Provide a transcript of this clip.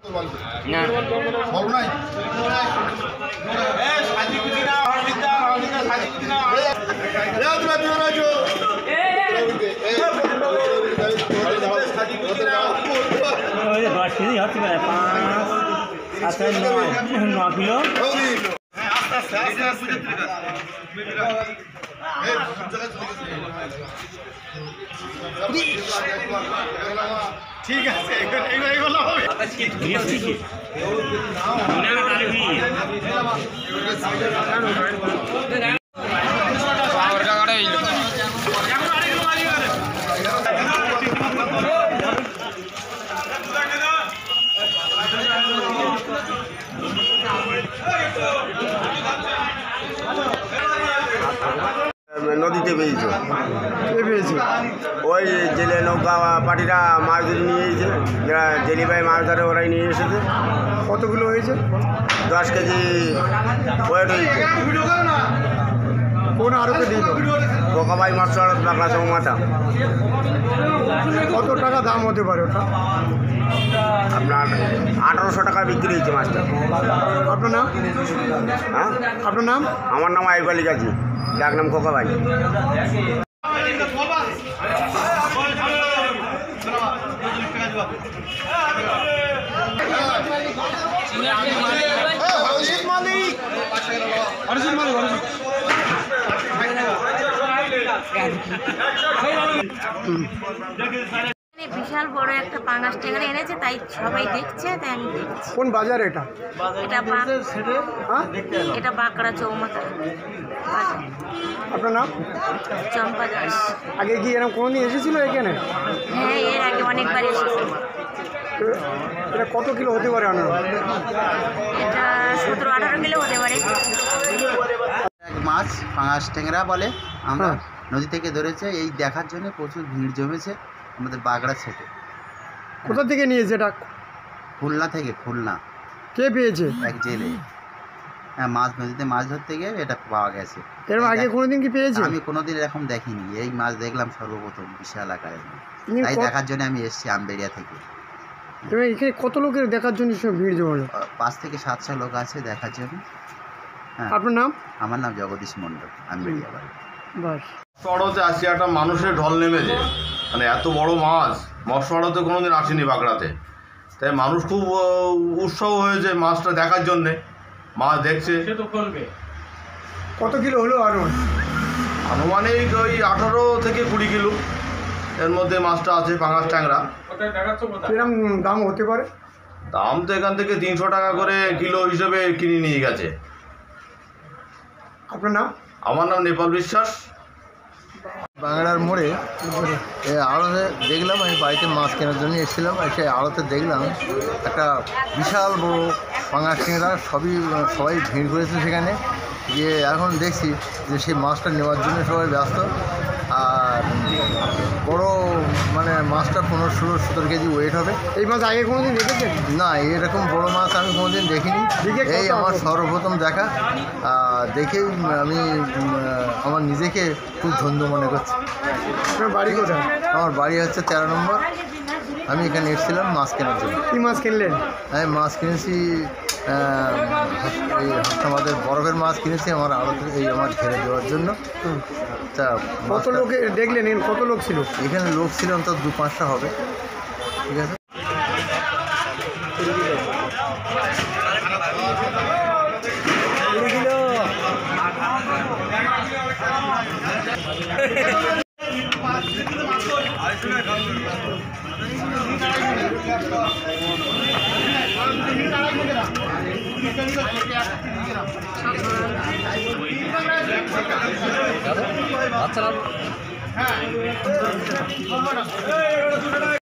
ঠিক আছে নদীতে পেয়েছে ওই জেলে নৌকা পার্টিরা মাছ ধরে নিয়ে এসেছে, যারা জেলি ভাই মাছ ধরে ওরাই নিয়ে এসেছে। কতগুলো হয়েছে? 10 কেজি ওয়েট হয়েছে। কোন আরোপে দিল? কোকাবাই মাছ আড়ত, বাংলা চৌমাথা। কত টাকা দাম হতে পারে ওটা? আপনার 1800 টাকা বিক্রি হয়েছে মাছটা। আপনার নাম? হ্যাঁ, আপনার নাম? আমার নাম আইব আলী গাজী, ডাক নাম কোকাবাই। বিশাল বড় একটা পাঙাশ ট্যাংরা এনেছে, তাই সবাই দেখছে, তাই আমি দেখছি। কোন বাজার এটা? এটা বাঁকড়া চৌমাথা বাজার। আপনার নাম? চম্পা দাস। আগে কি এরকম কোনোদিন এসেছিল এখানে? হ্যাঁ, এর আগে অনেকবার এসেছে। এটা কত কিলো হতে পারে? এটা 17-18 কিলো হতে পারে। মাছ পাঙাশ ট্যাংরা বলে, আমরা নদী থেকে ধরেছে। এই দেখার জন্য প্রচুর ভিড় জমেছে আমাদের বাগড়া ছেটে। কোথা থেকে নিয়েছে এটা? খুলনা থেকে। খুলনা। কে পেয়েছে? এক জেলে। হ্যাঁ, মাছ নদীতে মাছ ধরতে গিয়ে এটা পাওয়া গেছে। এর আগে কোনোদিন কি পেয়েছে? আমি কোনোদিন এরকম দেখিনি, এই মাছ দেখলাম সর্বপ্রথম বিশাল আকারের। তাই দেখার জন্য আমি এসেছি আমবেড়িয়া থেকে। এখানে কত লোকের দেখার জন্য ভিড় জমালো? 5 থেকে 700 লোক আছে দেখার জন্য। হ্যাঁ। আপনার নাম? আমার নাম জগদীশ মণ্ডল, আমবেড়িয়া বাড়ি। বাস মৎস্য আসি একটা মানুষের ঢল নেমেছে, মানে এত বড় মাছ মৎস্য আড়তে কোনোদিন আসেনি বাগড়াতে, তাই মানুষ খুব উৎসাহ হয়েছে মাছটা দেখার জন্যে। মাছ দেখছে। কত কিলো হলো? আনুমানিক ওই 18 থেকে 20 কিলো এর মধ্যে মাছটা আছে, পাঙাশ ট্যাংরা। কিরম দাম হতে পারে? দাম তো এখান থেকে 300 টাকা করে কিলো হিসেবে কিনে নিয়ে গেছে। আপনার নাম? আমার নাম নেপাল বিশ্বাস। বাংলার মোড়ে আড়তে দেখলাম, আমি বাড়িতে মাছ কেনার জন্য এসেছিলাম, সেই আড়তে দেখলাম একটা বিশাল বড় পাঙাশ ট্যাংরা। সবাই ভিড় করেছে সেখানে গিয়ে। এখন দেখছি যে সেই মাছটা নেওয়ার জন্য সবাই ব্যস্ত। আর বড় মানে মাছটা 15-16-17 কেজি ওয়েট হবে। এই মাছ আগে কোনোদিন দেখেছেন? না, এরকম বড় মাছ আমি কোনোদিন দেখিনি। এই আমার সর্বপ্রথম দেখা। দেখেই আমি আমার নিজেকে খুব ধন্য মনে করছি। আপনার বাড়ি কোথায়? আমার বাড়ি হচ্ছে 13 নম্বর। আমি এখানে এসেছিলাম মাছ কেনার জন্য। কী মাছ কিনলেন? আমি মাছ কিনেছি, এই আমাদের বরফের মাছ কিনেছি আমার আড়তে, এই আমার ঘেরে দেওয়ার জন্য। তা কত লোকে দেখলেন? কত লোক ছিল এখানে? লোক ছিল অন্তত 2-5টা হবে। ঠিক আছে। আচ্ছা।